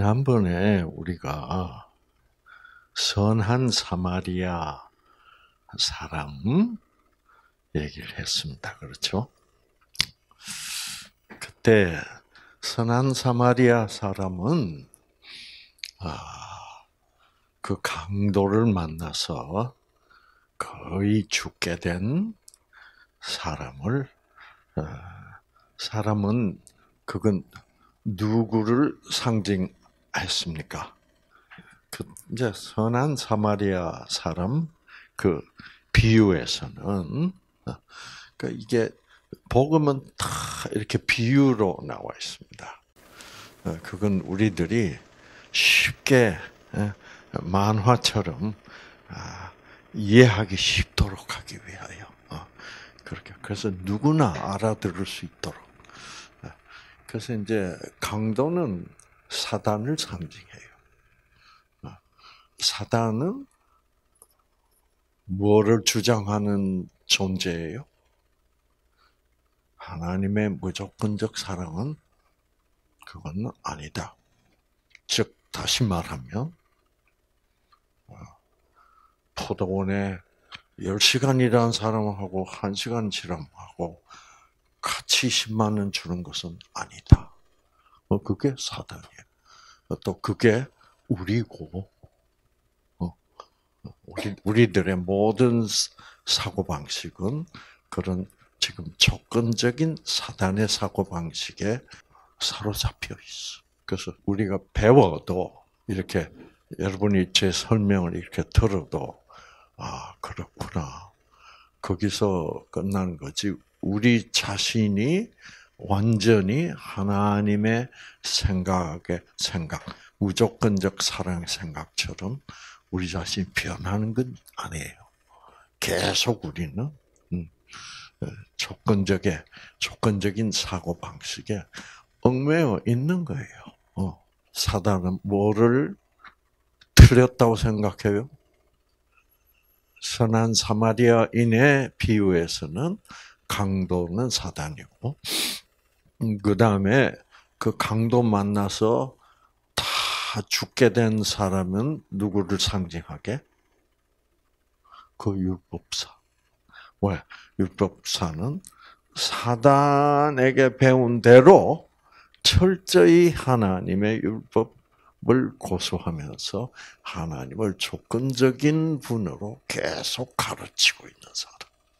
지난번에 우리가 선한 사마리아 사람 얘기를 했습니다. 그렇죠? 그때 선한 사마리아 사람은 그 강도를 만나서 거의 죽게 된 사람은 그건 누구를 상징했습니까? 이제 선한 사마리아 사람 그 비유에서는 이게 복음은 다 이렇게 비유로 나와 있습니다. 그건 우리들이 쉽게 만화처럼 이해하기 쉽도록 하기 위하여 그렇게 그래서 누구나 알아들을 수 있도록. 그래서 이제 강도는 사단을 상징해요. 사단은 뭐를 주장하는 존재예요? 하나님의 무조건적 사랑은 그건 아니다. 즉 다시 말하면 포도원에 10시간이라는 사람하고 1시간 지람하고 같이 10만 원 주는 것은 아니다. 그게 사단이에요. 또 그게 우리고 우리들의 모든 사고방식은 그런 지금 조건적인 사단의 사고방식에 사로잡혀 있어. 그래서 우리가 배워도 이렇게 여러분이 제 설명을 이렇게 들어도 그렇구나. 거기서 끝나는 거지. 우리 자신이 완전히 하나님의 생각, 무조건적 사랑의 생각처럼 우리 자신이 변하는 건 아니에요. 계속 우리는 조건적인 사고 방식에 얽매여 있는 거예요. 사단은 뭐를 틀렸다고 생각해요? 선한 사마리아인의 비유에서는 강도는 사단이고, 그 다음에 그 강도 만나서 다 죽게 된 사람은 누구를 상징하게? 그 율법사. 왜? 율법사는 사단에게 배운 대로 철저히 하나님의 율법을 고수하면서 하나님을 조건적인 분으로 계속 가르치고 있는 사람.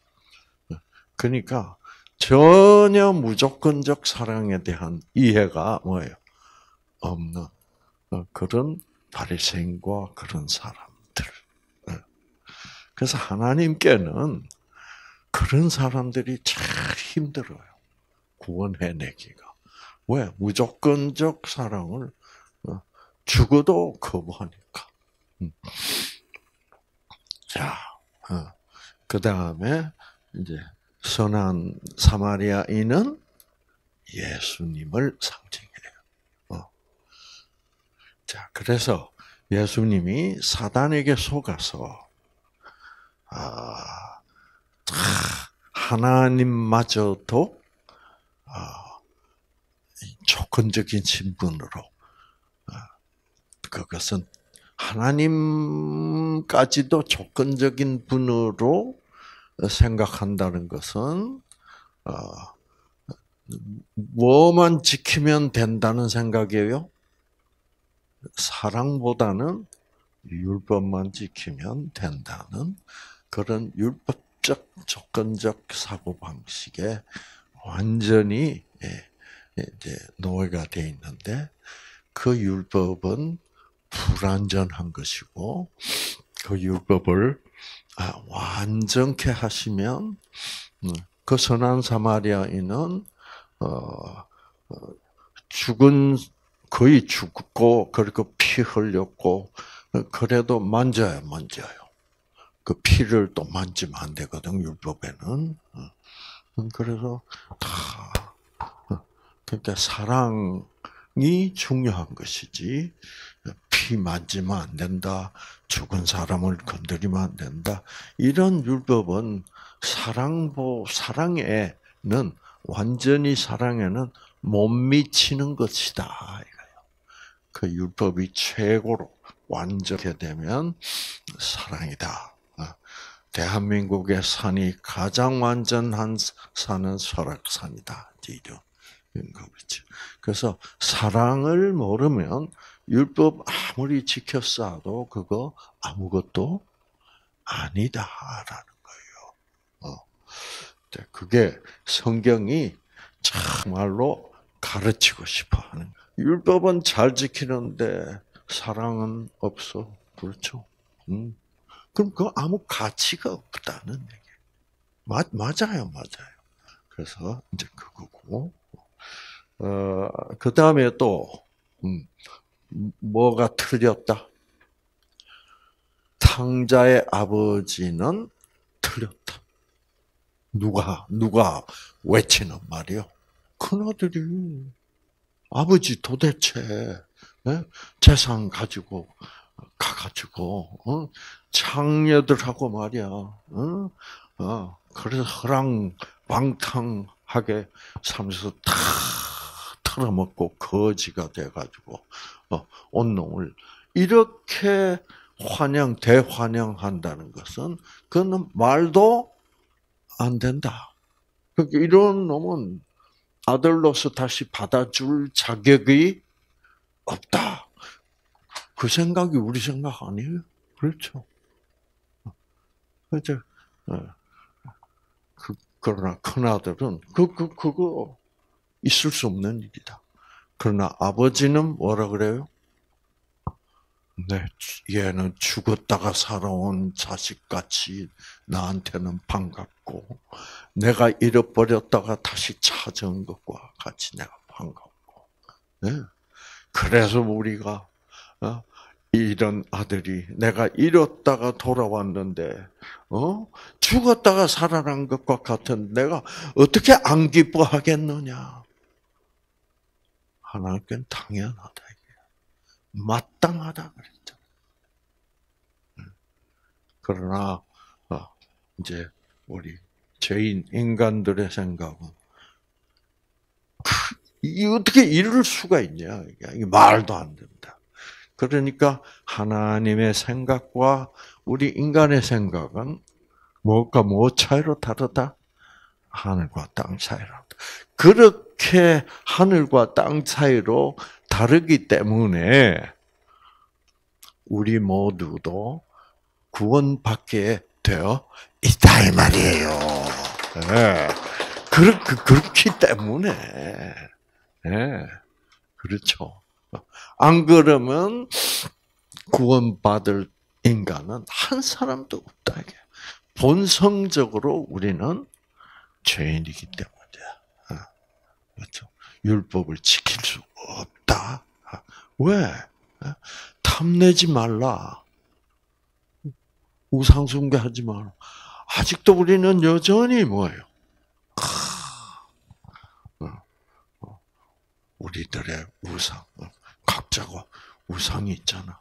그러니까 전혀 무조건적 사랑에 대한 이해가 뭐예요? 없는 그런 바리새인과 그런 사람들. 그래서 하나님께는 그런 사람들이 참 힘들어요. 구원해내기가. 왜? 무조건적 사랑을 죽어도 거부하니까. 자, 그 다음에 이제 선한 사마리아인은 예수님을 상징해요. 자, 그래서 예수님이 사단에게 속아서 하나님마저도 조건적인 신분으로 그것은 하나님까지도 조건적인 분으로 생각한다는 것은 뭐만 지키면 된다는 생각이에요? 사랑보다는 율법만 지키면 된다는 그런 율법적 조건적 사고방식에 완전히 이제 노예가 되어 있는데 그 율법은 불완전한 것이고 그 율법을 완전케 하시면 그 선한 사마리아인은 거의 죽고 그리고 피 흘렸고 그래도 만져요. 그 피를 또 만지면 안 되거든 율법에는. 그래서 다 그러니까 사랑이 중요한 것이지 피 만지면 안 된다. 죽은 사람을 건드리면 안 된다. 이런 율법은 사랑에는 완전히 사랑에는 못 미치는 것이다. 이거예요. 그 율법이 최고로 완전하게 되면 사랑이다. 대한민국의 산이 가장 완전한 산은 설악산이다. 이런 거겠죠. 그래서 사랑을 모르면 율법 아무리 지켰어도 그거 아무것도 아니다라는 거예요. 그게 성경이 정말로 가르치고 싶어 하는. 율법은 잘 지키는데 사랑은 없어. 그렇죠? 그럼 그 아무 가치가 없다는 얘기. 맞아요. 그래서 이제 그거고, 그 다음에 또, 뭐가 틀렸다? 탕자의 아버지는 틀렸다. 누가 외치는 말이요? 큰아들이, 아버지 도대체, 재산 가지고, 가가지고, 창녀들하고 말이야, 그래서 허랑방탕하게 살면서 다 털어먹고 거지가 돼가지고, 온놈을 이렇게 대환영한다는 것은, 그는 말도 안 된다. 그러니까 이런 놈은 아들로서 다시 받아줄 자격이 없다. 그 생각이 우리 생각 아니에요? 그렇죠. 그렇죠. 그러나 큰아들은 그거 있을 수 없는 일이다. 그러나 아버지는 뭐라 그래요? 네, 얘는 죽었다가 살아온 자식같이 나한테는 반갑고, 내가 잃어버렸다가 다시 찾아온 것과 같이 내가 반갑고, 네. 그래서 우리가 이런 아들이 내가 잃었다가 돌아왔는데, 죽었다가 살아난 것과 같은 내가 어떻게 안 기뻐하겠느냐? 하나님께는 당연하다. 마땅하다 그랬죠. 그러나 이제 우리 죄인 인간들의 생각은 이게 어떻게 이럴 수가 있냐? 이게 말도 안 된다. 그러니까 하나님의 생각과 우리 인간의 생각은 뭐 차이로 다르다? 하늘과 땅 차이로. 그렇게 하늘과 땅 차이로 다르기 때문에 우리 모두도 구원받게 되어 있다 이 말이에요. 네. 그렇기 때문에, 네. 그렇죠. 안 그러면 구원받을 인간은 한 사람도 없다. 본성적으로 우리는 죄인이기 때문이야. 그렇죠. 율법을 지킬 수 없다. 왜? 탐내지 말라. 우상 숭배하지 마라. 아직도 우리는 여전히 뭐예요? 우리들의 우상, 각자가 우상이 있잖아.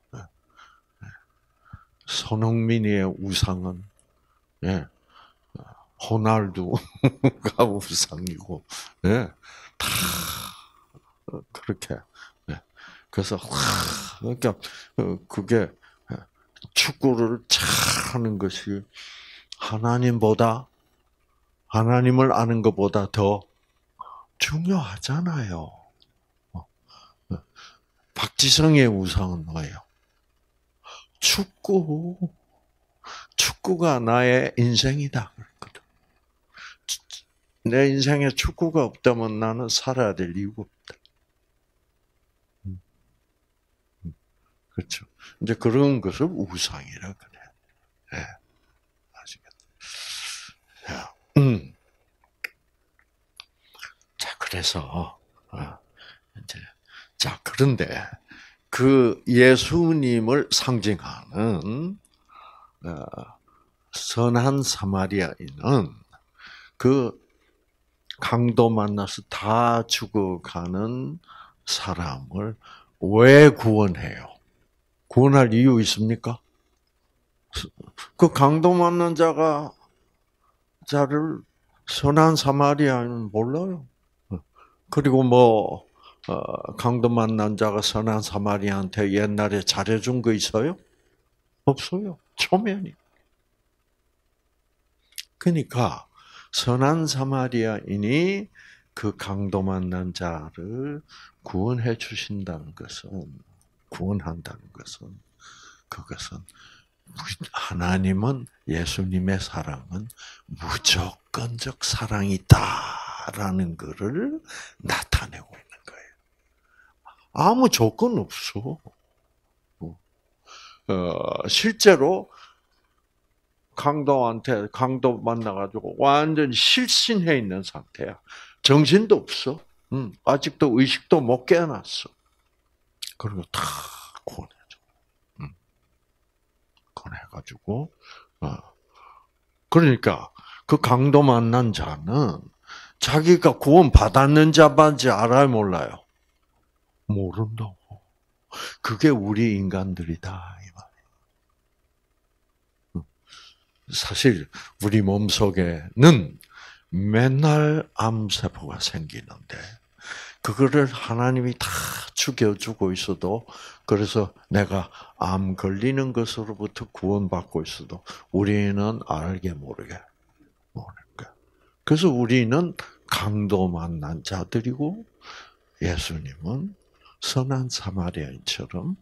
손흥민의 우상은 호날두가 우상이고, 다 그렇게. 그래서 그러니까 그게 축구를 잘하는 것이 하나님을 아는 것보다 더 중요하잖아요. 박지성의 우상은 뭐예요? 축구가 나의 인생이다. 그랬거든. 내 인생에 축구가 없다면 나는 살아야 될 이유가 없다. 그렇죠. 이제 그런 것을 우상이라 그래. 네. 아시겠죠? 자, 그래서, 그런데, 그 예수님을 상징하는, 선한 사마리아인은 그 강도 만나서 다 죽어가는 사람을 왜 구원해요? 구원할 이유 있습니까? 그 강도 만난 자를 선한 사마리아인은 몰라요. 그리고 강도 만난 자가 선한 사마리아한테 옛날에 잘해준 거 있어요? 없어요. 초면이. 그러니까 선한 사마리아인이 그 강도 만난 자를 구원해 주신다는 것은, 구원한다는 것은, 그것은 하나님은, 예수님의 사랑은 무조건적 사랑이다라는 것을 나타내고 있는 거예요. 아무 조건 없어. 실제로 강도 만나가지고 완전히 실신해 있는 상태야. 정신도 없어. 아직도 의식도 못 깨어났어. 그리고 다 구원해줘. 구원해가지고, 그러니까 그 강도 만난 자는 자기가 구원 받았는지 안 받았는지 알아요, 몰라요? 모른다고. 그게 우리 인간들이다. 사실 우리 몸속에는 맨날 암세포가 생기는데 그거를 하나님이 다 죽여주고 있어도, 그래서 내가 암 걸리는 것으로부터 구원받고 있어도 우리는 알게 모르게 모르는 거야. 그래서 우리는 강도 만난 자들이고 예수님은 선한 사마리아인처럼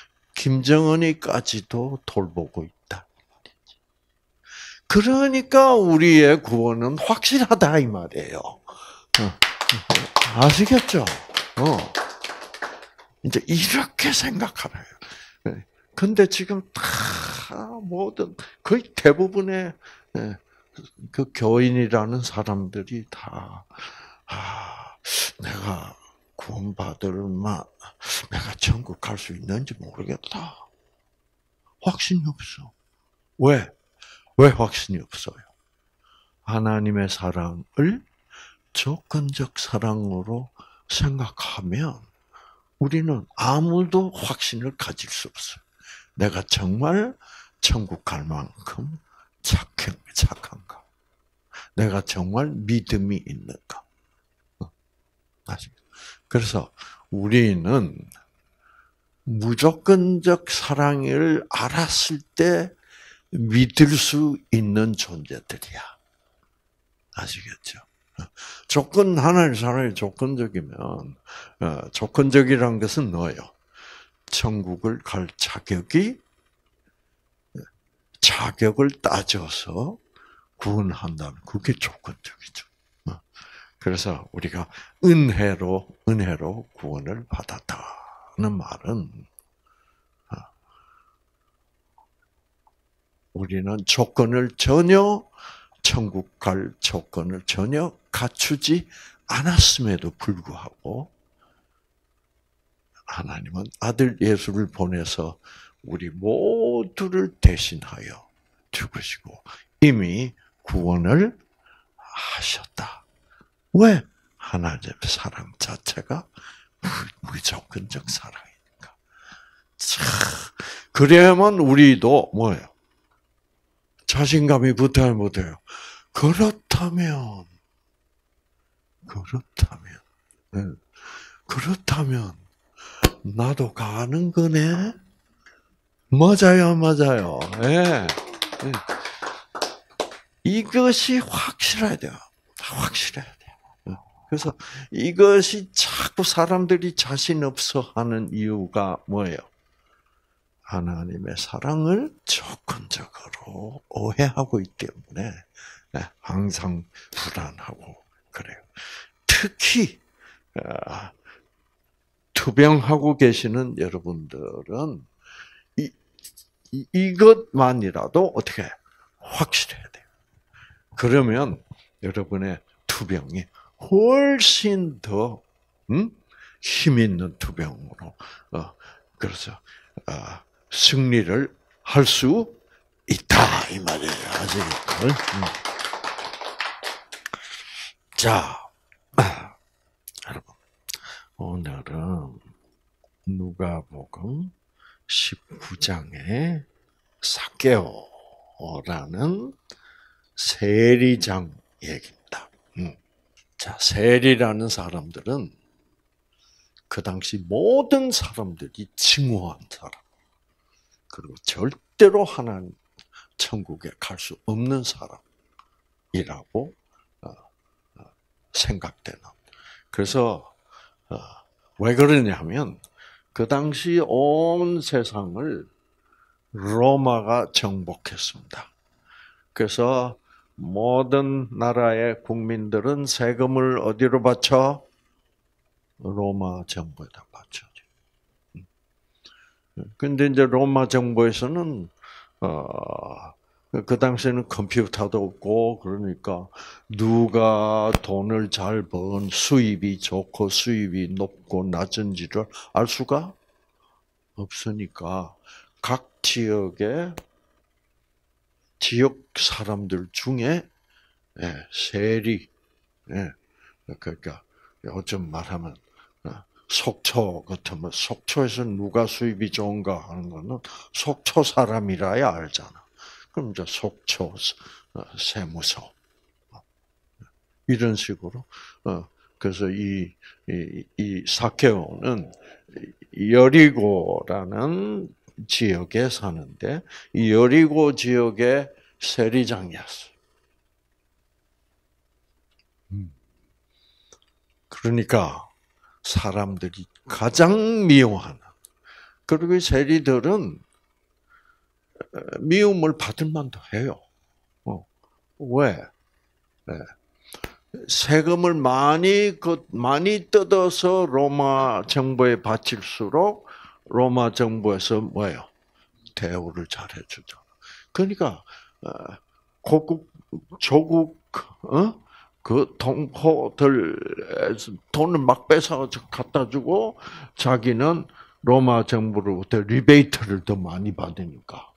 김정은이까지도 돌보고 있다. 그러니까 우리의 구원은 확실하다 이 말이에요. 아시겠죠? 이제 이렇게 생각하래요. 근데 지금 다 모든 거의 대부분의 그 교인이라는 사람들이 다 내가 구원받을 내가 천국 갈 수 있는지 모르겠다. 확신이 없어. 왜 확신이 없어요? 하나님의 사랑을 조건적 사랑으로 생각하면 우리는 아무도 확신을 가질 수 없어요. 내가 정말 천국 갈 만큼 착한가? 내가 정말 믿음이 있는가? 그래서 우리는 무조건적 사랑을 알았을 때 믿을 수 있는 존재들이야. 아시겠죠? 하나님 사랑이 조건적이면, 조건적이란 것은 뭐예요? 천국을 갈 자격을 따져서 구원한다는, 그게 조건적이죠. 그래서 우리가 은혜로 구원을 받았다는 말은, 우리는 천국 갈 조건을 전혀 갖추지 않았음에도 불구하고 하나님은 아들 예수를 보내서 우리 모두를 대신하여 죽으시고 이미 구원을 하셨다. 왜? 하나님의 사랑 자체가 무조건적 사랑이니까. 그래야만 우리도 뭐예요? 자신감이 붙어야 못해요. 그렇다면 나도 가는 거네. 맞아요. 예. 이것이 확실해야 돼요. 확실해야 돼요. 그래서 이것이 자꾸 사람들이 자신 없어 하는 이유가 뭐예요? 하나님의 사랑을 조건적으로 오해하고 있기 때문에 항상 불안하고 그래요. 특히 투병하고 계시는 여러분들은 이것만이라도 어떻게 확실해야 돼요. 그러면 여러분의 투병이 훨씬 더 힘 있는 투병으로 그래서 승리를 할 수 있다 이 말이에요. 아시겠죠? 자, 여러분 오늘은 누가복음 19장의 삭개오라는 세리장 얘기입니다. 자, 세리라는 사람들은 그 당시 모든 사람들이 증오한 사람, 그리고 절대로 하나님 천국에 갈 수 없는 사람이라고 생각되는. 그래서 왜 그러냐면 그 당시 온 세상을 로마가 정복했습니다. 그래서 모든 나라의 국민들은 세금을 어디로 바쳐? 로마 정부에다 바쳐죠. 근데 이제 로마 정부에서는 그 당시에는 컴퓨터도 없고 그러니까 누가 돈을 잘 번, 수입이 좋고 수입이 높고 낮은지를 알 수가 없으니까 각 지역의 지역 사람들 중에 세리, 그러니까 요즘 말하면 속초 같으면 속초에서 누가 수입이 좋은가 하는 거는 속초 사람이라야 알잖아. 그럼 이제 속초 세무서 이런 식으로 그래서 이 사케오는 여리고라는 지역에 사는데 이 여리고 지역의 세리장이었어. 그러니까 사람들이 가장 미워하는. 그리고 이 세리들은 미움을 받을 만도 해요. 왜? 세금을 많이 뜯어서 로마 정부에 바칠수록 로마 정부에서 뭐예요? 대우를 잘해 주죠. 그러니까 고국 조국 그 동포들 돈을 막 뺏어 갖다 주고 자기는 로마 정부로부터 리베이트를 더 많이 받으니까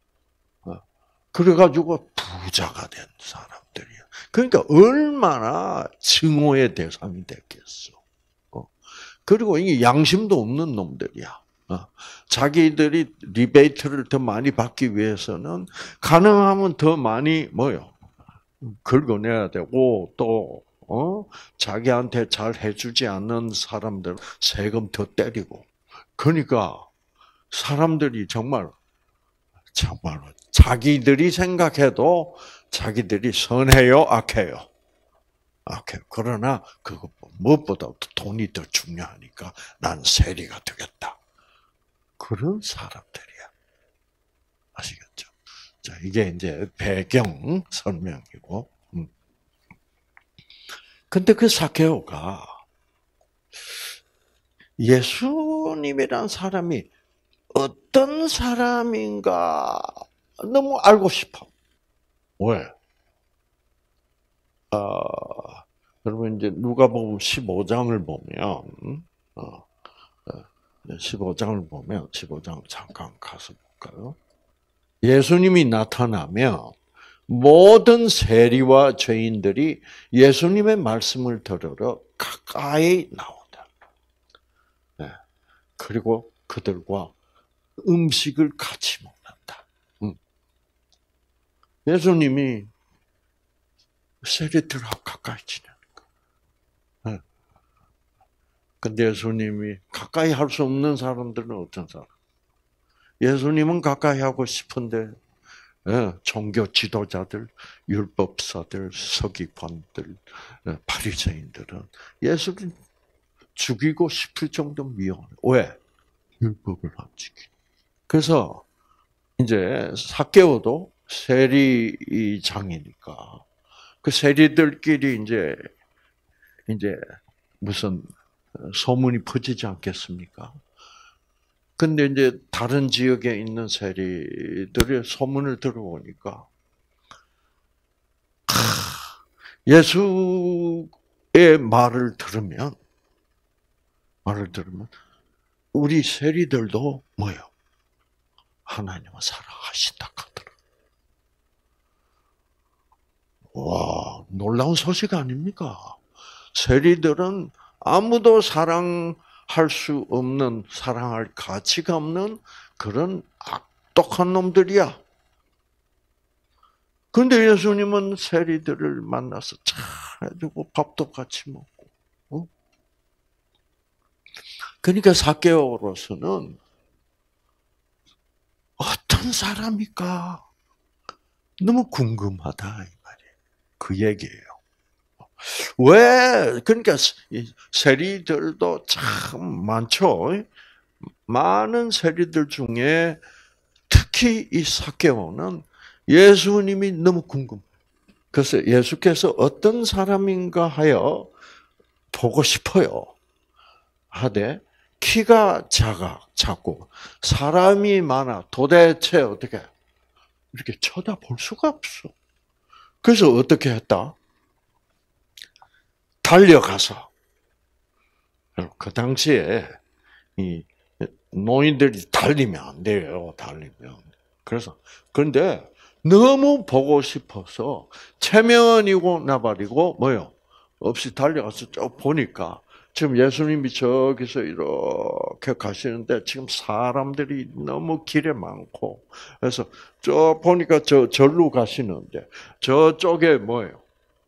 그래가지고 부자가 된 사람들이야. 그러니까 얼마나 증오의 대상이 됐겠어. 그리고 이게 양심도 없는 놈들이야. 자기들이 리베이트를 더 많이 받기 위해서는 가능하면 더 많이 뭐요? 긁어내야 되고 또 자기한테 잘 해주지 않는 사람들 세금 더 때리고. 그러니까 사람들이 정말로 자기들이 생각해도 자기들이 선해요, 악해요? 악해요. 그러나 그거 무엇보다도 돈이 더 중요하니까 난 세리가 되겠다. 그런 사람들이야. 아시겠죠? 자, 이게 이제 배경 설명이고. 근데 그 사케오가 예수님이란 사람이 어떤 사람인가 너무 알고 싶어. 왜? 여러분 이제 누가복음 15장을 보면 15장 잠깐 가서 볼까요? 예수님이 나타나면 모든 세리와 죄인들이 예수님의 말씀을 들으러 가까이 나온다. 그리고 그들과 음식을 같이 먹는다. 예수님이 세리들하고 가까이 지내는 거예요. 근데 예수님이 가까이 할 수 없는 사람들은 어떤 사람? 예수님은 가까이 하고 싶은데 종교 지도자들, 율법사들, 서기관들, 바리새인들은 예수를 죽이고 싶을 정도 미워해. 왜? 율법을 안 지키. 그래서 이제 사케오도 세리장이니까 그 세리들끼리 이제 무슨 소문이 퍼지지 않겠습니까? 근데 이제 다른 지역에 있는 세리들의 소문을 들어보니까 예수의 말을 들으면 우리 세리들도 뭐요? 하나님은 사랑하신다 하더라. 와, 놀라운 소식 아닙니까? 세리들은 아무도 사랑할 수 없는, 사랑할 가치가 없는 그런 악독한 놈들이야. 그런데 예수님은 세리들을 만나서 잘 해주고 밥도 같이 먹고. 그러니까 삭개오로서는 어떤 사람일까? 너무 궁금하다 이 말이에요. 그 얘기예요. 왜? 그러니까 세리들도 참 많죠. 많은 세리들 중에 특히 이 삭개오는 예수님이 너무 궁금. 그래서 예수께서 어떤 사람인가 하여 보고 싶어요. 하되 키가 작고 사람이 많아 도대체 어떻게 이렇게 쳐다볼 수가 없어. 그래서 어떻게 했다? 달려가서 그 당시에 이 노인들이 달리면 안 돼요. 달리면. 그래서 그런데 너무 보고 싶어서 체면이고 나발이고 뭐요? 없이 달려가서 쭉 보니까 지금 예수님이 저기서 이렇게 가시는데 지금 사람들이 너무 길에 많고 그래서 저 보니까 절로 가시는데 저쪽에 뭐예요?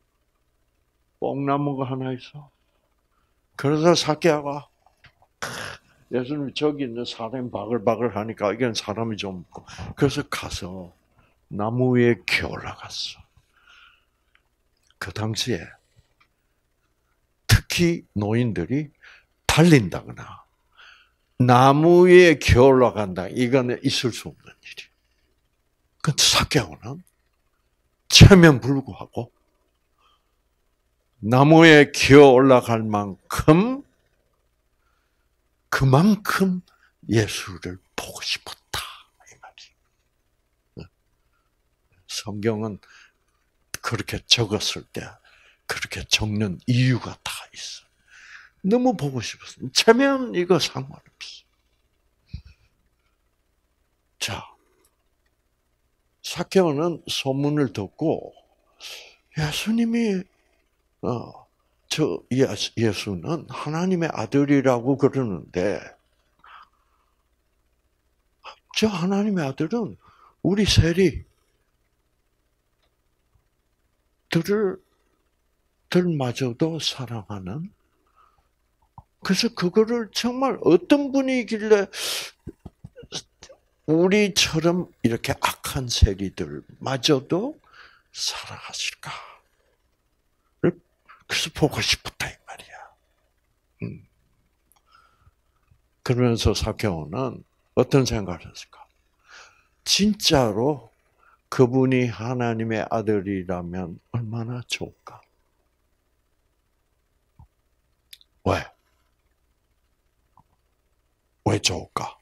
뽕나무가 하나 있어. 그래서 삭개오가 예수님이 저기 있는 사람이 바글바글 하니까 이건 사람이 좀 없고 그래서 가서 나무 위에 기어 올라갔어. 그 당시에 특히 노인들이 달린다거나 나무 위에 기어 올라간다. 이거는 있을 수 없는 일이. 근데 삭개오는 체면 불구하고 나무에 기어 올라갈 만큼 그만큼 예수를 보고 싶었다 이 말이. 성경은 그렇게 적었을 때 그렇게 적는 이유가 다 있어. 너무 보고 싶었어. 체면 이거 상관없어. 자, 삭개오는 소문을 듣고 예수님이 예수는 하나님의 아들이라고 그러는데 저 하나님의 아들은 우리 들마저도 사랑하는 그래서 그거를 정말 어떤 분이길래 우리처럼 이렇게 악한 세리들마저도 사랑하실까? 그래서 보고 싶었다 이 말이야. 그러면서 삭개오는 어떤 생각을 했을까? 진짜로 그분이 하나님의 아들이라면 얼마나 좋을까? 왜? 왜 좋을까?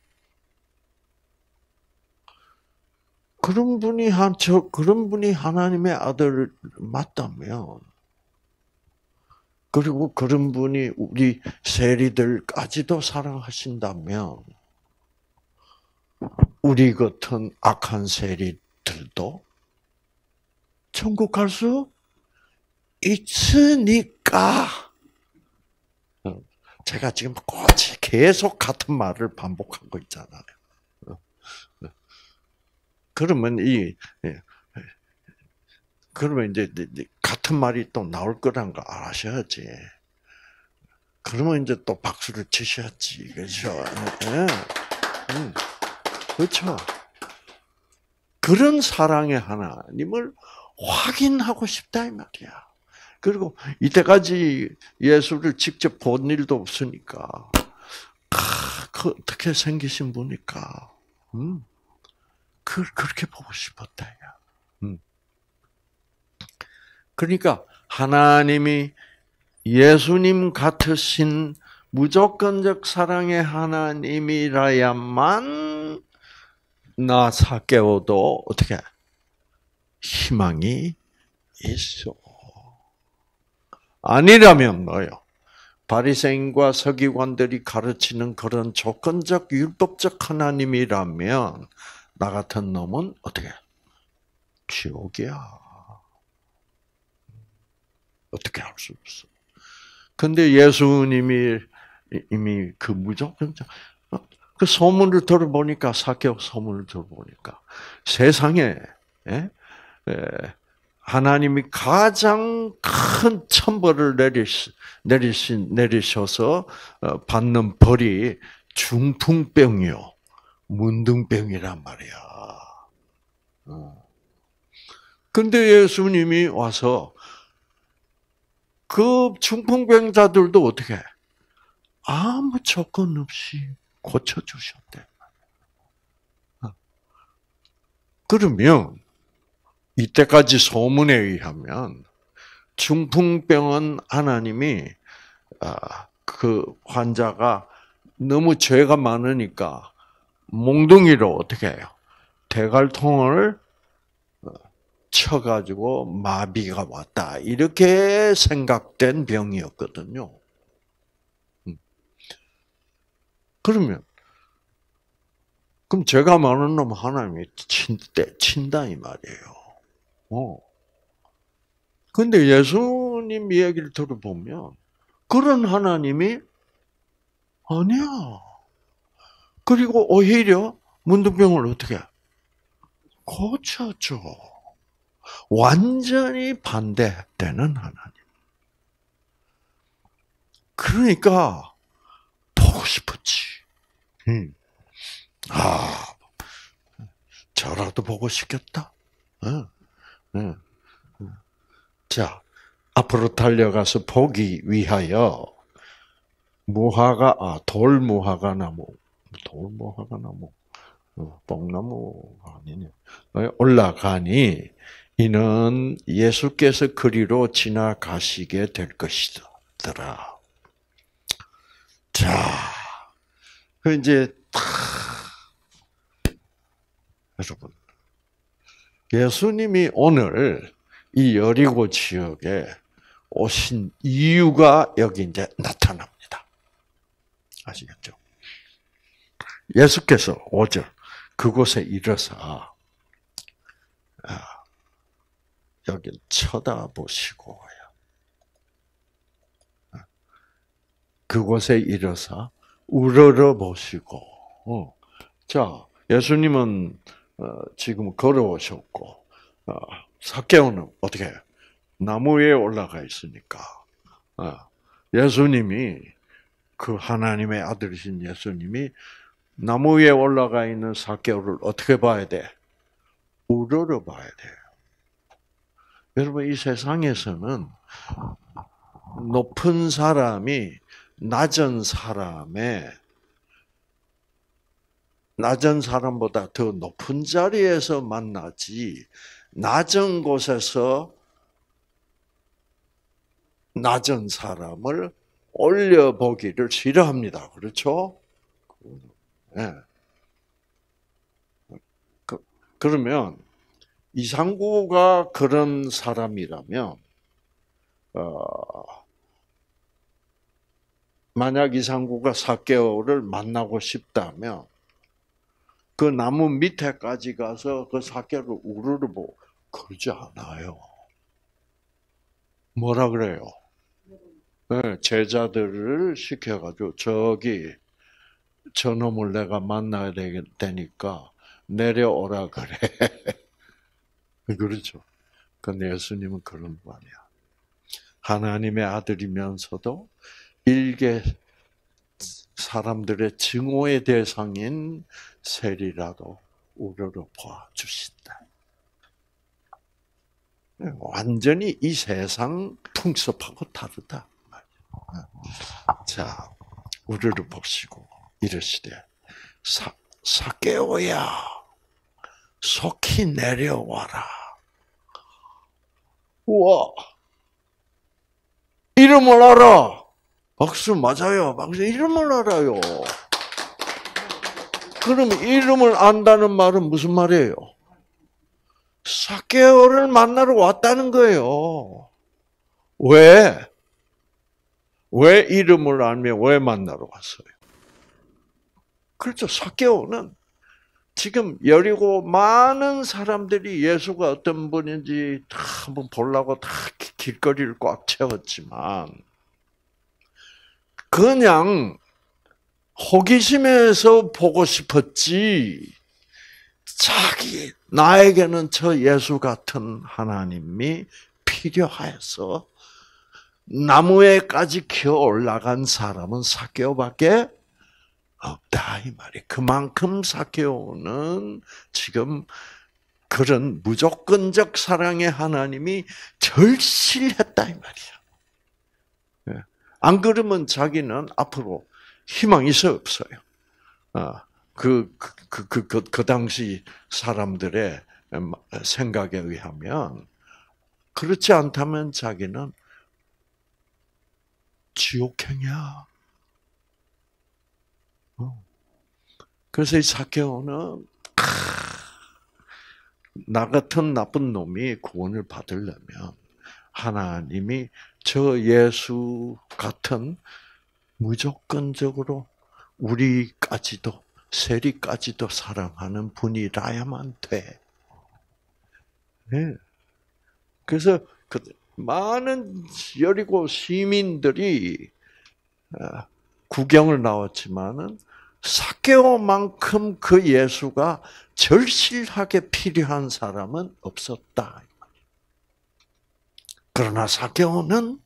그런 분이 하나님의 아들 맞다면, 그리고 그런 분이 우리 세리들까지도 사랑하신다면, 우리 같은 악한 세리들도 천국 갈 수 있으니까. 제가 지금 계속 같은 말을 반복하고 있잖아요. 그러면 그러면 이제 같은 말이 또 나올 거란 거 아셔야지. 그러면 이제 또 박수를 치셔야지. 그렇죠? 네. 그렇죠? 그런 사랑의 하나님을 확인하고 싶다 이 말이야. 그리고 이때까지 예수를 직접 본 일도 없으니까 그 어떻게 생기신 분일까? 그렇게 보고 싶었다. 그러니까 하나님이 예수님 같으신 무조건적 사랑의 하나님이라야만 나 삭개오도 어떻게 희망이 있어. 아니라면 뭐요? 바리새인과 서기관들이 가르치는 그런 조건적 율법적 하나님이라면 나 같은 놈은 어떻게? 지옥이야. 어떻게 할 수 없어. 근데 예수님이 이미 그 무조건적 그 소문을 들어보니까 삭개오 소문을 들어보니까 세상에 하나님이 가장 큰 천벌을 내리셔서 받는 벌이 중풍병이요, 문둥병이란 말이야. 근데 예수님이 와서 그 중풍병자들도 어떻게 해? 아무 조건 없이 고쳐주셨대. 그러면 이때까지 소문에 의하면 중풍병은 하나님이 그 환자가 너무 죄가 많으니까 몽둥이로 어떻게 해요? 대갈통을 쳐가지고 마비가 왔다, 이렇게 생각된 병이었거든요. 그럼 죄가 많은 놈 하나님이 친다 이 말이에요. 근데 예수님 이야기를 들어보면 그런 하나님이 아니야. 그리고 오히려 문둥병을 어떻게 해? 고쳐줘. 완전히 반대되는 하나님. 그러니까 보고 싶었지. 저라도 보고 싶겠다. 자, 앞으로 달려가서 보기 위하여 돌무화과 나무, 뽕나무가 아니네. 올라가니 이는 예수께서 그리로 지나가시게 될 것이더라. 자, 그 이제 여러분, 예수님이 오늘 이 여리고 지역에 오신 이유가 여기 이제 나타납니다. 아시겠죠? 예수께서 5절 그곳에 이르사 여기 쳐다보시고 그곳에 이르사 우러러 보시고. 자, 예수님은 지금 걸어오셨고 삭개오는 어떻게 해요? 나무 위에 올라가 있으니까 예수님이, 그 하나님의 아들이신 예수님이 나무 위에 올라가 있는 삭개오를 어떻게 봐야 돼? 우러러 봐야 돼요. 여러분, 이 세상에서는 높은 사람이 낮은 사람보다 더 높은 자리에서 만나지, 낮은 곳에서 낮은 사람을 올려보기를 싫어합니다. 그렇죠? 네. 그러면 이상구가 그런 사람이라면, 만약 이상구가 삭개오를 만나고 싶다면 그 나무 밑에까지 가서 그 삭개오를 우르르보고 그러지 않아요. 뭐라 그래요? 네, 제자들을 시켜가지고 저기 저놈을 내가 만나야 되니까 내려오라 그래. 그렇죠. 근데 예수님은 그런 거 아니야. 하나님의 아들이면서도 일개 사람들의 증오의 대상인 세리라도 우러러 봐주신다. 완전히 이 세상 풍습하고 다르다. 자, 우러러 보시고 이러시되 삭개오야, 속히 내려와라. 우와, 이름을 알아. 박수 맞아요. 박수, 이름을 알아요. 그럼 이름을 안다는 말은 무슨 말이에요? 삭개오를 만나러 왔다는 거예요. 왜? 왜 이름을 알면 왜 만나러 왔어요? 그렇죠. 삭개오는 지금 여리고 많은 사람들이 예수가 어떤 분인지 다 한번 보려고 다 길거리를 꽉 채웠지만 그냥 호기심에서 보고 싶었지 나에게는 저 예수 같은 하나님이 필요해서 나무에까지 기어 올라간 사람은 삭개오밖에 없다 이 말이. 그만큼 삭개오는 지금 그런 무조건적 사랑의 하나님이 절실했다 이 말이야. 안 그러면 자기는 앞으로 희망이 없어요. 그 당시 사람들의 생각에 의하면 그렇지 않다면 자기는 지옥행이야. 그래서 이 삭개오는 나 같은 나쁜 놈이 구원을 받으려면 하나님이 저 예수 같은 무조건적으로 우리까지도 세리까지도 사랑하는 분이라야만 돼. 네. 그래서 그 많은 여리고 시민들이 구경을 나왔지만은 삭개오만큼 그 예수가 절실하게 필요한 사람은 없었다. 그러나 삭개오는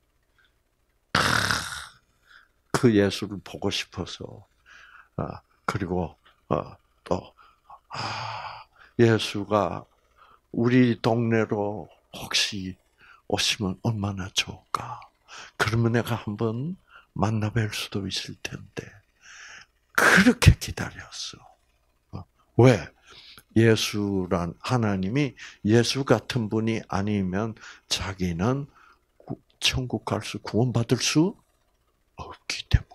그 예수를 보고 싶어서 그리고 또 예수가 우리 동네로 혹시 오시면 얼마나 좋을까? 그러면 내가 한번 만나뵐 수도 있을 텐데 그렇게 기다렸어. 왜? 예수란 하나님이 예수 같은 분이 아니면 자기는 천국 갈 수 구원받을 수 없기 때문에.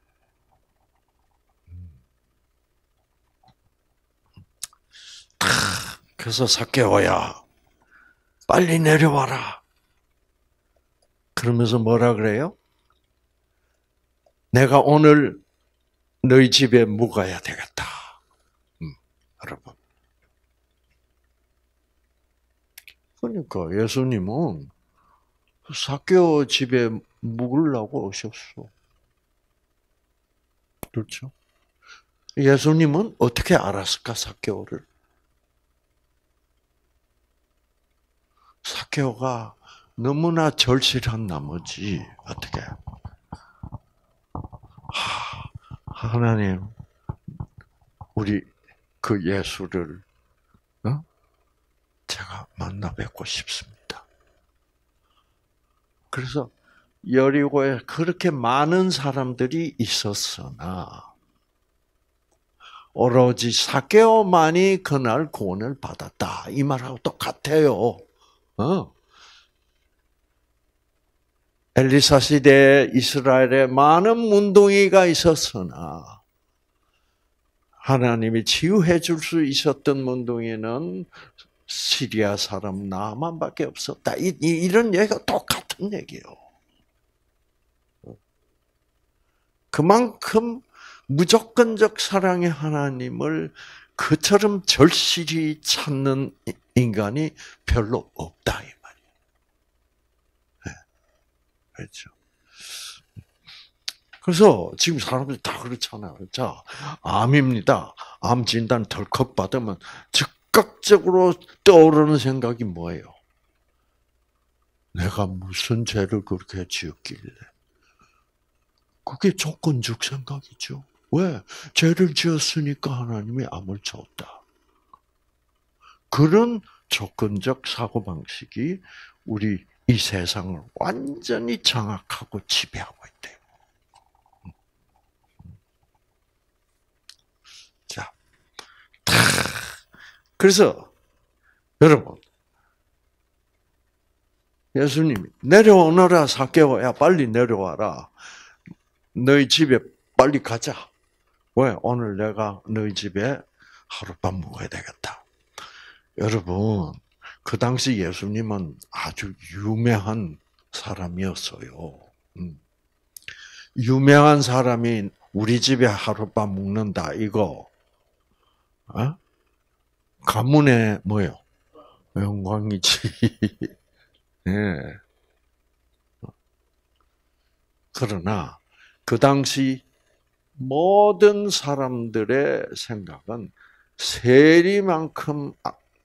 그래서 삭개오야, 빨리 내려와라. 그러면서 뭐라 그래요? 내가 오늘 너희 집에 묵어야 되겠다. 여러분. 그러니까 예수님은 삭개오 집에 묵으려고 오셨어. 그렇죠? 예수님은 어떻게 알았을까, 삭개오를? 삭개오가 너무나 절실한 나머지 어떻게? 하나님, 우리 그 예수를 제가 만나 뵙고 싶습니다. 그래서 여리고에 그렇게 많은 사람들이 있었으나 오로지 삭개오만이 그날 구원을 받았다. 이 말하고 똑같아요. 엘리사 시대에 이스라엘에 많은 문둥이가 있었으나 하나님이 치유해 줄 수 있었던 문둥이는 시리아 사람 나만밖에 없었다. 이런 얘기가 똑같은 얘기예요. 그만큼 무조건적 사랑의 하나님을 그처럼 절실히 찾는 인간이 별로 없다 이 말이에요. 네. 그렇죠. 그래서 지금 사람들이 다 그렇잖아요. 자, 암입니다. 암 진단 덜컥 받으면 즉각적으로 떠오르는 생각이 뭐예요? 내가 무슨 죄를 그렇게 지었길래? 그게 조건적 생각이죠. 왜? 죄를 지었으니까 하나님이 암을 줬다. 그런 조건적 사고방식이 우리 이 세상을 완전히 장악하고 지배하고 있대요. 자, 그래서 여러분, 예수님이 내려오너라 삭개오야 빨리 내려와라. 너희 집에 빨리 가자. 왜? 오늘 내가 너희 집에 하룻밤 묵어야 되겠다. 여러분, 그 당시 예수님은 아주 유명한 사람이었어요. 유명한 사람이 우리 집에 하룻밤 묵는다, 이거. 가문의 뭐요? 영광이지. 네. 그러나, 그 당시 모든 사람들의 생각은 세리만큼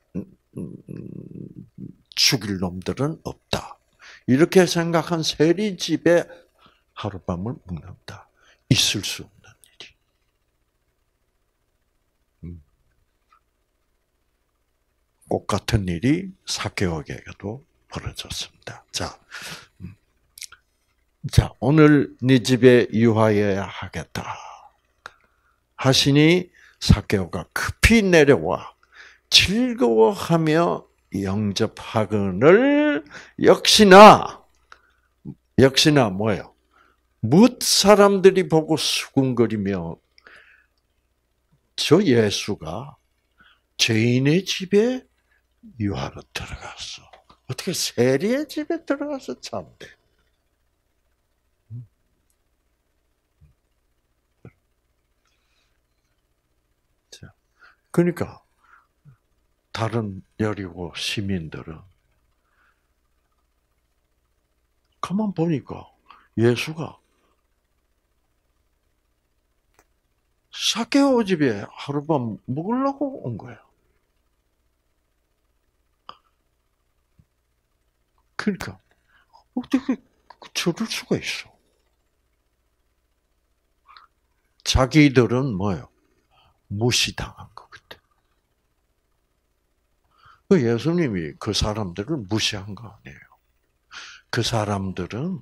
죽일 놈들은 없다. 이렇게 생각한 세리 집에 하룻밤을 묵는다. 있을 수 없는 일이. 꼭 같은 일이 삭개오에게도 벌어졌습니다. 자, 오늘 네 집에 유하여야 하겠다 하시니 삭개오가 급히 내려와 즐거워하며 영접하거늘 역시나 뭐예요? 뭇 사람들이 보고 수군거리며 저 예수가 죄인의 집에 유하러 들어갔어. 어떻게 세리의 집에 들어가서 참대? 그러니까 다른 여리고 시민들은 가만 보니까 예수가 삭개오 집에 하룻밤 묵으려고 온 거예요. 그러니까 어떻게 저럴 수가 있어? 자기들은 뭐예요? 무시당한 것 같아. 예수님이 그 사람들을 무시한 거 아니에요. 그 사람들은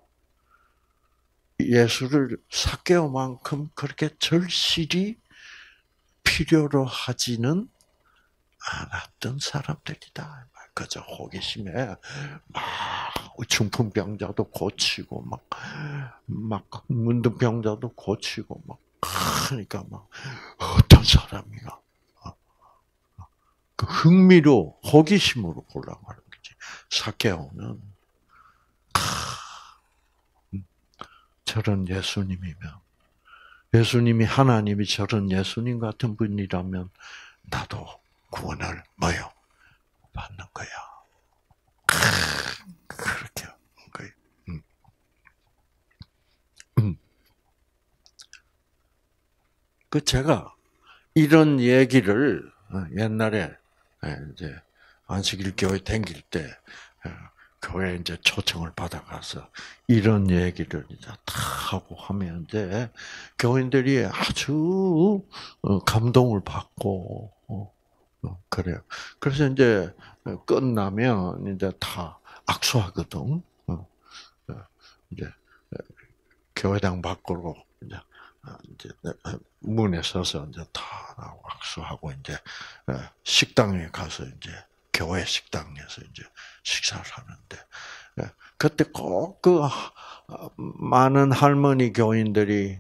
예수를 삭개오만큼 그렇게 절실히 필요로 하지는 않았던 사람들이다. 그저 호기심에 막 중풍병자도 고치고 막 문둥병자도 고치고 막 하니까 막 어떤 사람이가 그 흥미로 호기심으로 보려고 하는 거지. 삭개오는 저런 예수님이면 예수님이 하나님이 저런 예수님 같은 분이라면 나도 구원을 뭐요? 받는 거야. 그렇게 한 거예요. 그 제가 이런 얘기를 옛날에 이제 안식일 교회 다닐 때 교회 이제 초청을 받아가서 이런 얘기를 이제 다 하고 하면 이제 교인들이 아주 감동을 받고 그래요. 그래서 이제 끝나면 이제 다 악수하거든. 이제 교회당 밖으로 이제 문에 서서 이제 다 악수하고 이제 식당에 가서 이제 교회 식당에서 이제 식사를 하는데 그때 꼭 그 많은 할머니 교인들이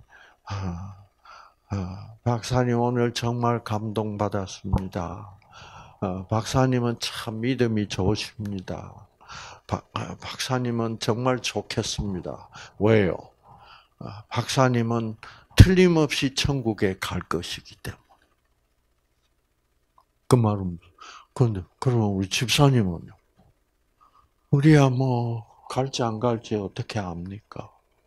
박사님 오늘 정말 감동받았습니다. 박사님은 참 믿음이 좋으십니다. 박사님은 정말 좋겠습니다. 왜요? 박사님은 틀림없이 천국에 갈 것이기 때문에. 그 말은, 그런데, 그러면 우리 집사님은요? 우리야 뭐, 갈지 안 갈지 어떻게 압니까?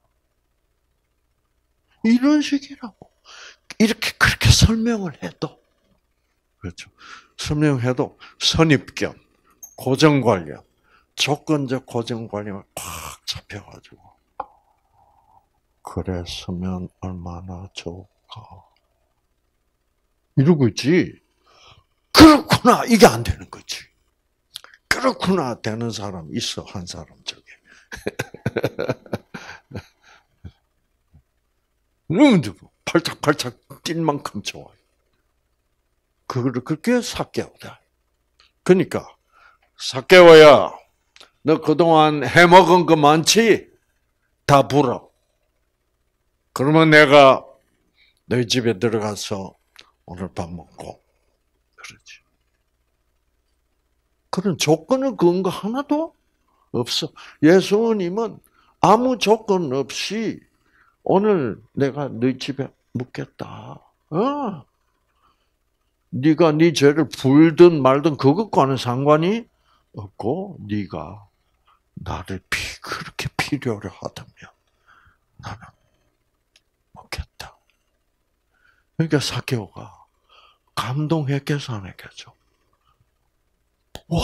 이런 식이라고. 이렇게 그렇게 설명을 해도, 그렇죠. 설명해도 선입견, 고정관념, 조건적 고정관념을 꽉 잡혀가지고. 그랬으면 얼마나 좋을까. 이러고 있지. 그렇구나. 이게 안 되는 거지. 그렇구나. 되는 사람 있어. 한 사람 저게. 팔짝팔짝 뛸 만큼 좋아요. 그거를 그렇게 삭개오다. 그러니까 삭개오야, 너 그동안 해먹은 거 많지? 다 불어. 그러면 내가 너희 집에 들어가서 오늘 밥 먹고 그러지. 그런 조건을 그은 거 하나도 없어. 예수님은 아무 조건 없이 오늘 내가 너희 집에 묵겠다. 네가 네 죄를 불든 말든 그것과는 상관이 없고 네가 나를 그렇게 필요로 하다면 나는 묵겠다. 그러니까 삭개오가 감동했겠어, 안 했겠죠? 와,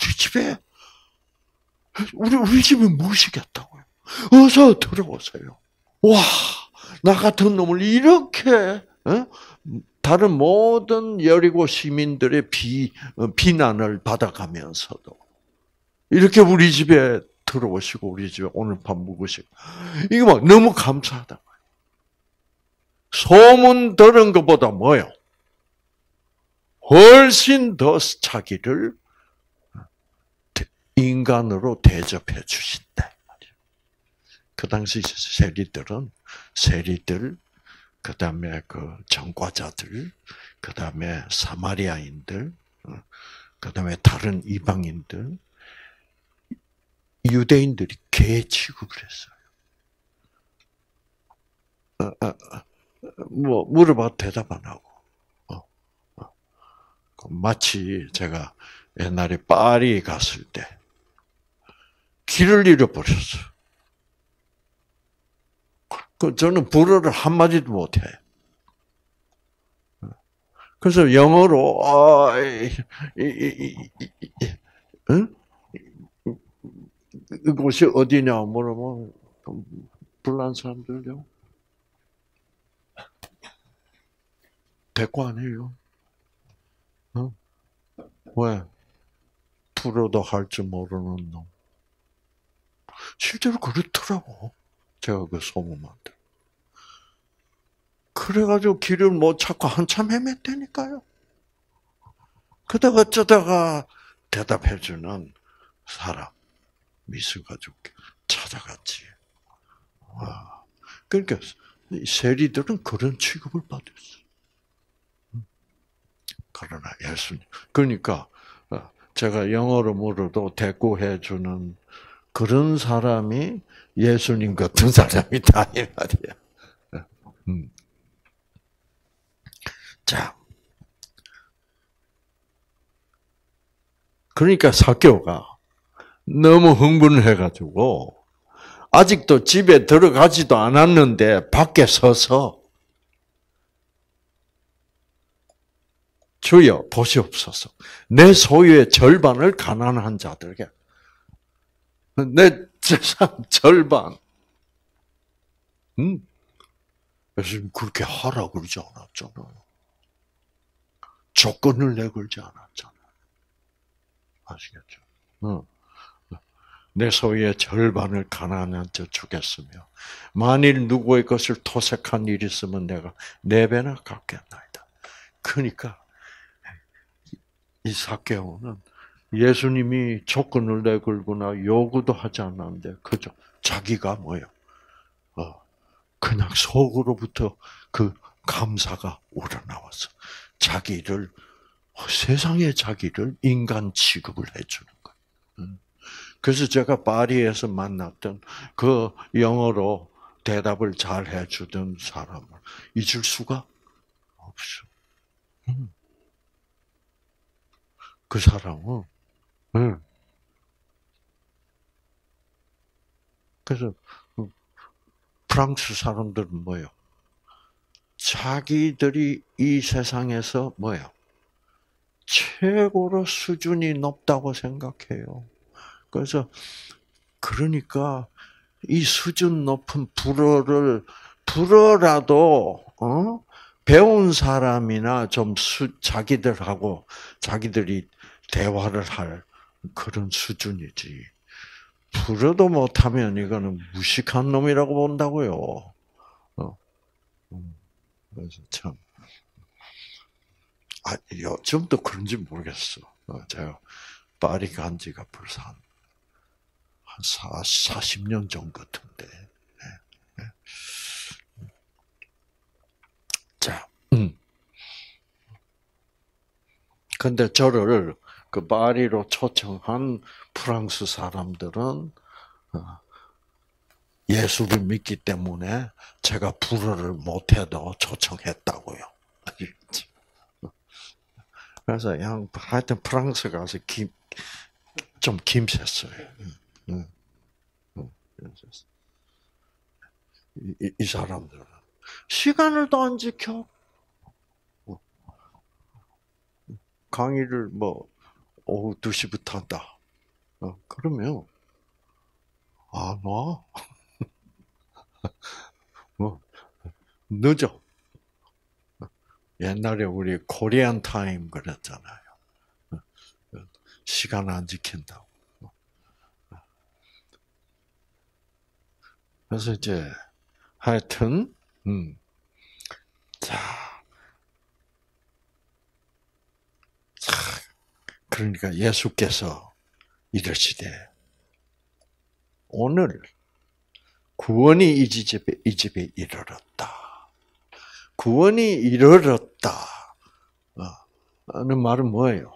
우리 집에 모시겠다고요. 어서 들어오세요. 와, 나 같은 놈을 이렇게, 다른 모든 여리고 시민들의 비난을 받아가면서도 이렇게 우리 집에 들어오시고 우리 집에 오늘 밤 묵으시고 이거 막 너무 감사하다. 소문 들은 것보다 뭐요? 훨씬 더 자기를 인간으로 대접해 주신다. 그 당시 세리들, 그 다음에 그 전과자들, 그 다음에 사마리아인들, 그 다음에 다른 이방인들, 유대인들이 개 취급을 했어요. 뭐 물어봐도 대답 안 하고. 마치 제가 옛날에 파리 갔을 때 길을 잃어버렸어요. 저는 불어를 한마디도 못해. 그래서 영어로, 응? 이곳이 어디냐 물어보면, 불난 사람들요? 대꾸 안 해요. 어? 왜? 불어도 할 줄 모르는 놈. 실제로 그렇더라고. 제가 그 소문만 듣. 그래가지고 길을 못 찾고 한참 헤맸다니까요. 그러다가 어쩌다가 대답해주는 사람 있어가지고 찾아갔지. 와. 그러니까 세리들은 그런 취급을 받았어. 그러나 예수님. 그러니까 제가 영어로 물어도 대꾸해주는 그런 사람이 예수님 같은 사람이다 이 말이야. 자, 그러니까 사개오가 너무 흥분해가지고 아직도 집에 들어가지도 않았는데 밖에 서서 주여 보시옵소서. 내 소유의 절반을 가난한 자들에게. 내 재산 절반. 예수님 그렇게 하라고 그러지 않았잖아요. 조건을 내걸지 않았잖아요. 아시겠죠? 내 소유의 절반을 가난한 자 주겠으며 만일 누구의 것을 토색한 일이 있으면 내가 4배나 갚겠나이다. 그러니까 이 사개오는 예수님이 조건을 내걸거나 요구도 하지 않았는데 그저 자기가 뭐예요? 그냥 속으로부터 그 감사가 우러나와서 자기를 세상에 자기를 인간 취급을 해주는 거예요. 그래서 제가 파리에서 만났던 그 영어로 대답을 잘 해주던 사람을 잊을 수가 없어. 그 사람은 그래서 프랑스 사람들은 뭐예요? 자기들이 이 세상에서 뭐예요? 최고로 수준이 높다고 생각해요. 그래서 그러니까 이 수준 높은 불어라도 배운 사람이나 좀 자기들이 대화를 할 그런 수준이지. 불어도 못하면 이거는 무식한 놈이라고 본다고요. 그래서 참. 요즘도 그런지 모르겠어. 제가 파리 간 지가 벌써 한 40년 전 같은데. 자, 근데 저를 그 파리로 초청한 프랑스 사람들은 예수를 믿기 때문에 제가 불어를 못해도 초청했다고요. 그래서 하여튼 프랑스 가서 좀 김샜어요. 이 사람들은 시간을 또 안 지켜. 강의를 오후 2시부터 한다. 그러면 안 와. 뭐 늦어. 옛날에 우리 코리안 타임 그랬잖아요. 시간 안 지킨다고. 그래서 이제 하여튼 자, 그러니까 예수께서 이르시되 오늘 구원이 이 집에 이르렀다. 구원이 이르렀다. 는 말은 뭐예요?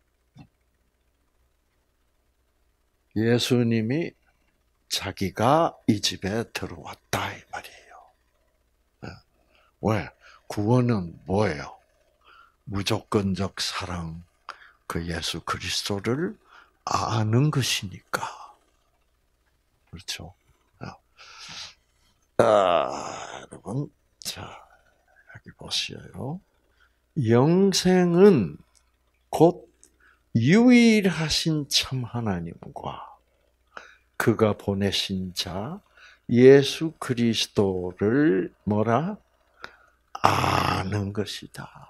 예수님이 자기가 이 집에 들어왔다 이 말이에요. 왜? 구원은 뭐예요? 무조건적 사랑, 그 예수 그리스도를 아는 것이니까. 그렇죠? 여러분, 자, 여기 보시요. 영생은 곧 유일하신 참 하나님과 그가 보내신 자 예수 그리스도를 뭐라? 아는 것이다.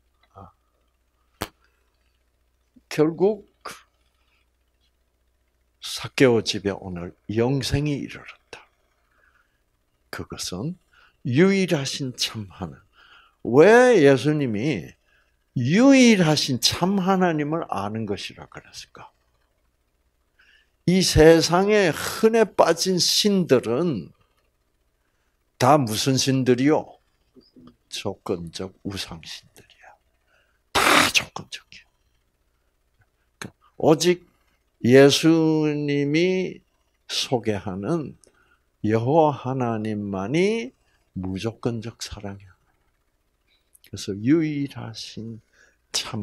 결국 삭개오 집에 오늘 영생이 이르렀다. 그것은 유일하신 참 하나님. 왜 예수님이 유일하신 참 하나님을 아는 것이라 그랬을까? 이 세상에 흔해 빠진 신들은 다 무슨 신들이요? 조건적 우상신들이야. 다 조건적이야. 오직 예수님이 소개하는 여호와 하나님만이 무조건적 사랑이야. 그래서 유일하신 참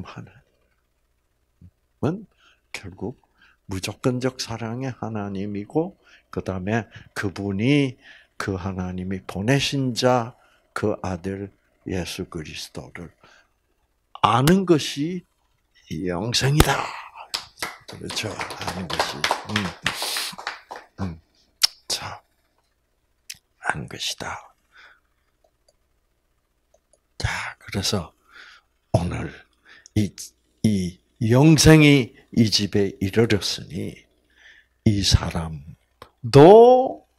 하나님은 결국 무조건적 사랑의 하나님이고, 그 다음에 그분이 그 하나님이 보내신 자, 그 아들 예수 그리스도를 아는 것이 영생이다. 그렇죠. 아는 것이. 자, 아는 것이다. 자, 그래서 오늘 이 영생이 이 집에 이르렀으니 이 사람도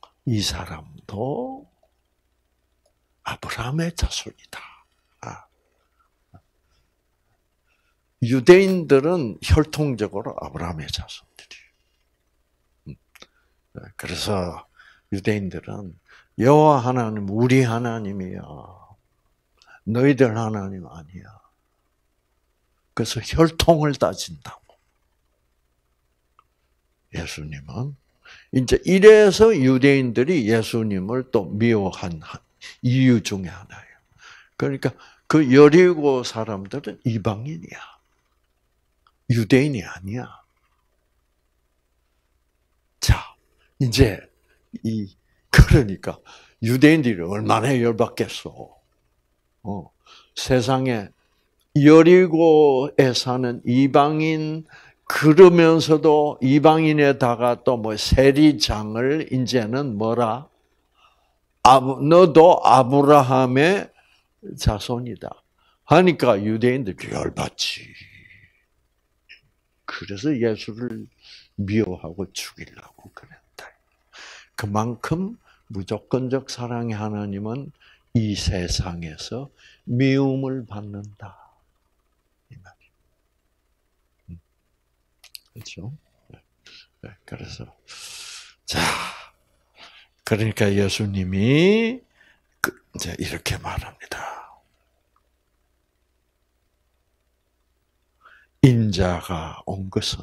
아브라함의 자손이다. 유대인들은 혈통적으로 아브라함의 자손들이에요. 그래서 유대인들은 여호와 하나님 우리 하나님이야. 너희들 하나님 아니야. 그래서 혈통을 따진다고. 예수님은 이제 이래서 유대인들이 예수님을 또 미워한 이유 중에 하나예요. 그러니까 그 여리고 사람들은 이방인이야. 유대인이 아니야. 자, 이제 그러니까 유대인들이 얼마나 열받겠어. 세상에 여리고에 사는 이방인, 그러면서도 이방인에다가 또 세리장을 이제는 뭐라? 너도 아브라함의 자손이다. 하니까 유대인들이 열받지. 그래서 예수를 미워하고 죽이려고 그랬다. 그만큼 무조건적 사랑의 하나님은 이 세상에서 미움을 받는다. 이 말이에요. 그렇죠? 네. 그래서 자, 그러니까 예수님이 이제 이렇게 말합니다. 인자가 온 것은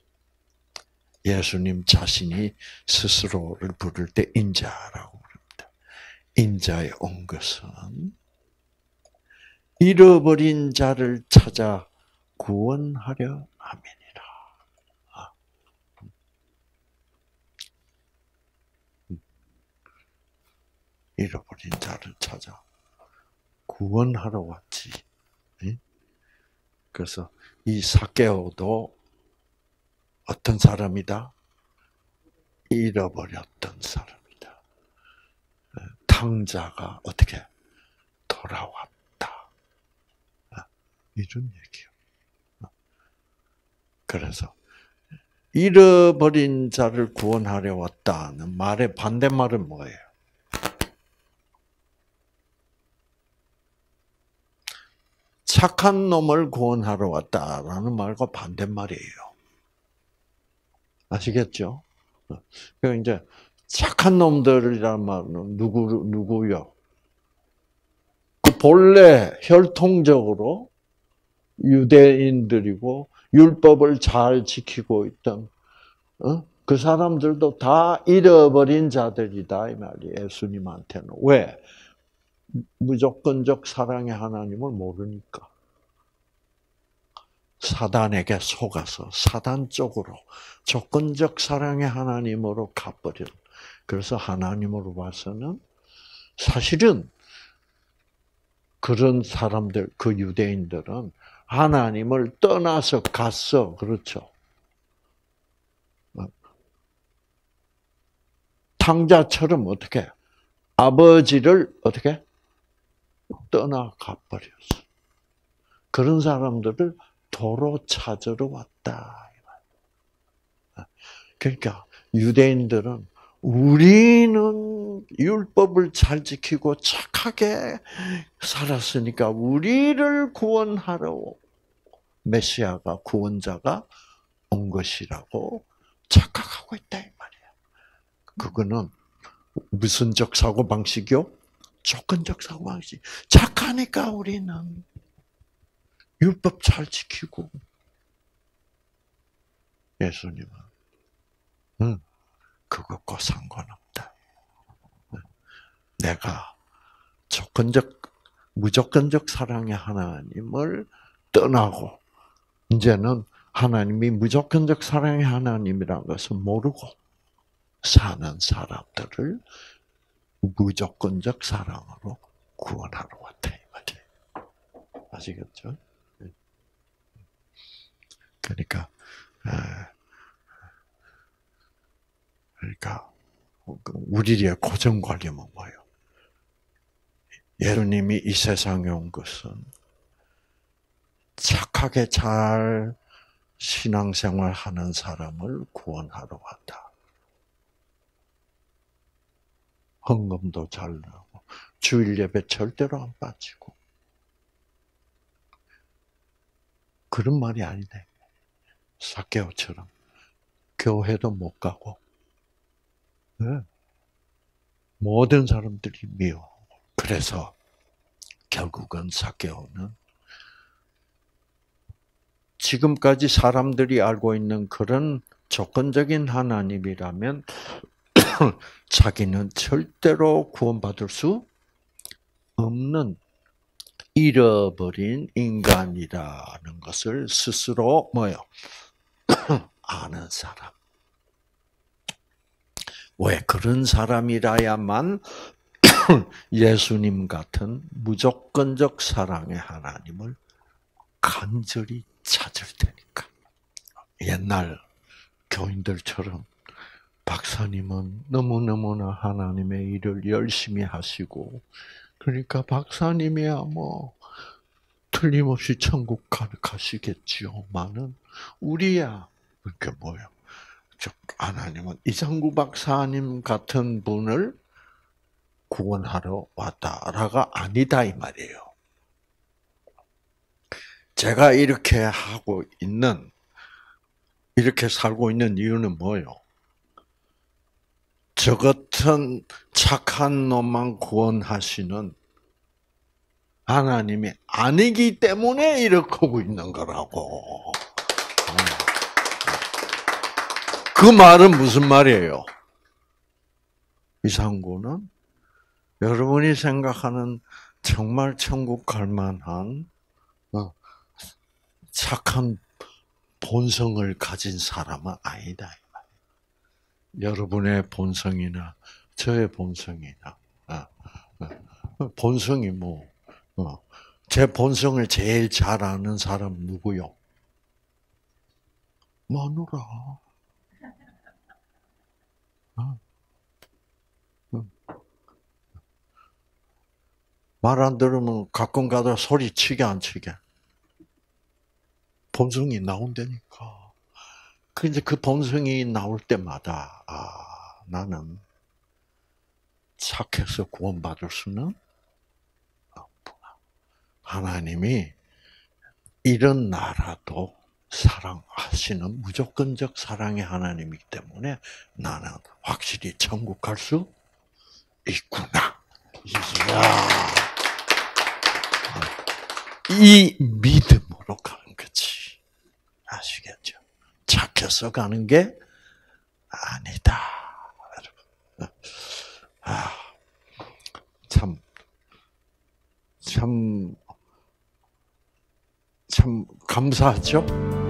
예수님 자신이 스스로를 부를 때 인자라고 부릅니다. 인자에 온 것은 잃어버린 자를 찾아 구원하려 함이니라. 잃어버린 자를 찾아 구원하러 왔지. 그래서 이 삭개오도 어떤 사람이다? 잃어버렸던 사람이다. 탕자가 어떻게 돌아왔다. 이런 얘기요. 그래서 잃어버린 자를 구원하려 왔다는 말의 반대말은 뭐예요? 착한 놈을 구원하러 왔다라는 말과 반대말이에요. 아시겠죠? 그 이제 착한 놈들이란 말은 누구요? 그 본래 혈통적으로 유대인들이고 율법을 잘 지키고 있던 그 사람들도 다 잃어버린 자들이다 이 말이에요. 예수님한테는 왜? 무조건적 사랑의 하나님을 모르니까. 사단에게 속아서 사단 쪽으로 조건적 사랑의 하나님으로 가버린. 그래서 하나님으로 봐서는 사실은 그런 사람들, 그 유대인들은 하나님을 떠나서 갔어. 그렇죠. 탕자처럼 어떻게 아버지를 어떻게 떠나가 버렸어. 그런 사람들을 도로 찾으러 왔다. 그러니까 유대인들은 우리는 율법을 잘 지키고 착하게 살았으니까 우리를 구원하러 메시아가 구원자가 온 것이라고 착각하고 있다 이 말이야. 그거는 무슨적 사고 방식이요? 조건적 사고 방식. 착하니까 우리는 율법 잘 지키고 예수님은 그것과 상관없다. 내가 무조건적 사랑의 하나님을 떠나고 이제는 하나님이 무조건적 사랑의 하나님이라는 것을 모르고 사는 사람들을 무조건적 사랑으로 구원하러 왔다 이 말이에요. 아시겠죠? 그러니까 우리의 고정관념은 뭐예요? 예수님이 이 세상에 온 것은 착하게 잘 신앙생활하는 사람을 구원하러 왔다. 헌금도 잘 나고 주일 예배 절대로 안 빠지고 그런 말이 아니네. 삭개오처럼 교회도 못 가고 모든 사람들이 미워. 그래서 결국은 삭개오는 지금까지 사람들이 알고 있는 그런 조건적인 하나님이라면 자기는 절대로 구원받을 수 없는 잃어버린 인간이라는 것을 스스로 아는 사람. 왜 그런 사람이라야만 예수님 같은 무조건적 사랑의 하나님을 간절히 찾을 테니까. 옛날 교인들처럼 박사님은 너무너무나 하나님의 일을 열심히 하시고 그러니까 박사님이야 틀림없이 천국 가시겠지요만은 우리야 그게 뭐예요? 하나님은 이상구 박사님 같은 분을 구원하러 왔다라가 아니다 이 말이에요. 제가 이렇게 살고 있는 이유는 뭐예요? 저 같은 착한 놈만 구원하시는 하나님이 아니기 때문에 이렇게 하고 있는 거라고. 그 말은 무슨 말이에요? 이상구는 여러분이 생각하는 정말 천국 갈 만한 착한 본성을 가진 사람은 아니다. 여러분의 본성이나 저의 본성이나 본성이 제 본성을 제일 잘 아는 사람 누구요? 마누라. 말 안 들으면 가끔 가다 소리치게 안 치게? 본성이 나온다니까. 근데 그 본성이 나올 때마다, 나는 착해서 구원받을 수는 없구나. 하나님이 이런 나라도 사랑하시는 무조건적 사랑의 하나님이기 때문에 나는 확실히 천국 갈 수 있구나. 이 믿음으로 가는 거지. 아시겠죠? 착해서 가는 게 아니다. 참, 참, 참 감사하죠?